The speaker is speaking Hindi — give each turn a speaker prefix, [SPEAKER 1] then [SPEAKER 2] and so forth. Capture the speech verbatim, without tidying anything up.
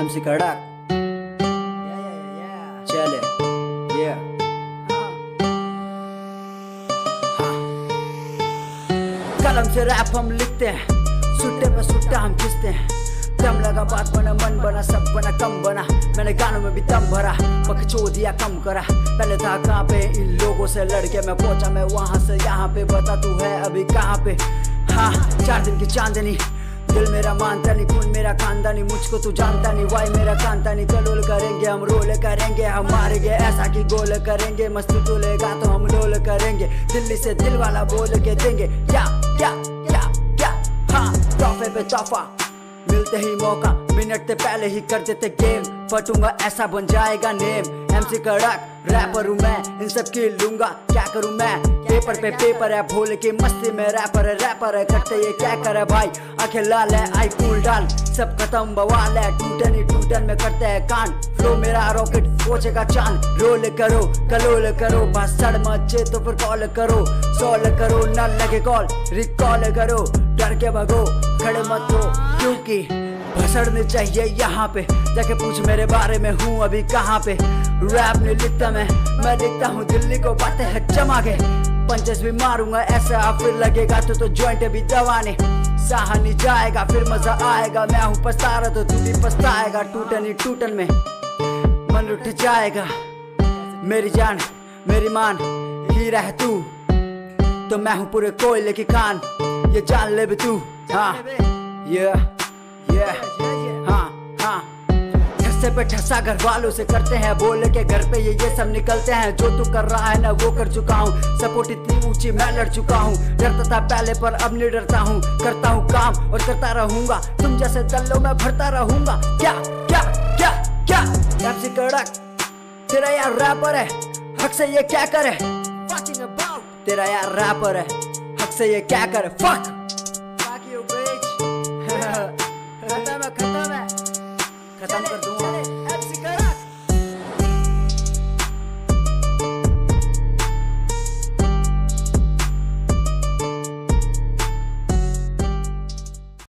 [SPEAKER 1] एमसी कड़क चले ये कलम से रैप हम लिखते हैं, सुट्टे पे सुट्टा हम खींचते हैं। दम लगा बात बना, मन बना, सब बना, कम बना। मैंने गानों में भी दम भरा, बकचो दिया कम करा। पहले था कहाँ पे, इन लोगों से लड़के मैं पहुंचा मैं वहां से यहाँ पे। बता तू है अभी कहाँ पे। हाँ चार दिन की चांदनी, दिल मेरा मानता नहीं, खून मेरा खानदानी। मुझको तू जानता नहीं, वाई मेरा कांता नहीं। कलोल करेंगे हम, रोल करेंगे हम, मारेंगे ऐसा कि गोल करेंगे। मस्ती तो लेगा तो हम लोल करेंगे, दिल्ली से दिल वाला बोल के देंगे। क्या क्या क्या क्या हाँ तोहफे पे तोहफा, मिलते ही मौका, मिनट से पहले ही कर देते गेम। फटूंगा ऐसा बन जाएगा नेम। एमसी कड़क रैपर हूँ मैं, इन सब की लूंगा क्या करूँ मैं। पेपर पे पेपर है, भोले की मस्ती में रैपर है। रैपर है करते ये क्या करे भाई, आंखें लाल है आई कूल डाल। सब खत्म बवाल है, टूटन ही टूटन में करते हैं कांड। फ्लो मेरा रॉकेट पहुंचेगा चांद। रोल करो कलोल करो, बस सड़ मचे तो फिर कॉल करो। सॉल्व करो ना लगे कॉल, रिकॉल करो। डर के भगो खड़े मत हो, क्योंकि भसड़ने चाहिए यहाँ पे। जाके पूछ मेरे बारे में हूँ अभी कहाँ पे। रैप नहीं लिखता मैं, मैं लिखता हूँ दिल्ली को बातें है जमा के। पंचेस भी मारूंगा ऐसा फिर लगेगा तो तो जॉइंट भी दबाने। सहा नहीं जाएगा फिर मजा आएगा। मैं हूँ पछता रहा तो तू भी पछताएगा। टूटन ही टूटन में मन उठ जाएगा। मेरी जान मेरी मान हीरा है तू, तो मैं हूँ पूरे कोयले की खान। ये जान ले भी तू। हाँ ये ये हाँ हाँ ठस्से पे ठस्सा घर वालों से करते हैं। बोले के घर पे ये ये सब निकलते हैं। जो तू कर रहा है ना वो कर चुका हूँ। सपोर्ट इतनी ऊंची मैं लड़ चुका हूँ। डरता था पहले पर अब नहीं डरता हूँ। करता हूँ काम और करता रहूंगा, तुम जैसे दल्लों में भरता रहूंगा। क्या क्या क्या क्या एमसी कड़क तेरा यार रैपर है, हक से ये क्या करे। तेरा यार रैपर है, हक से ये क्या करे। फक खत्म है खत्म है खत्म कर दूंगा।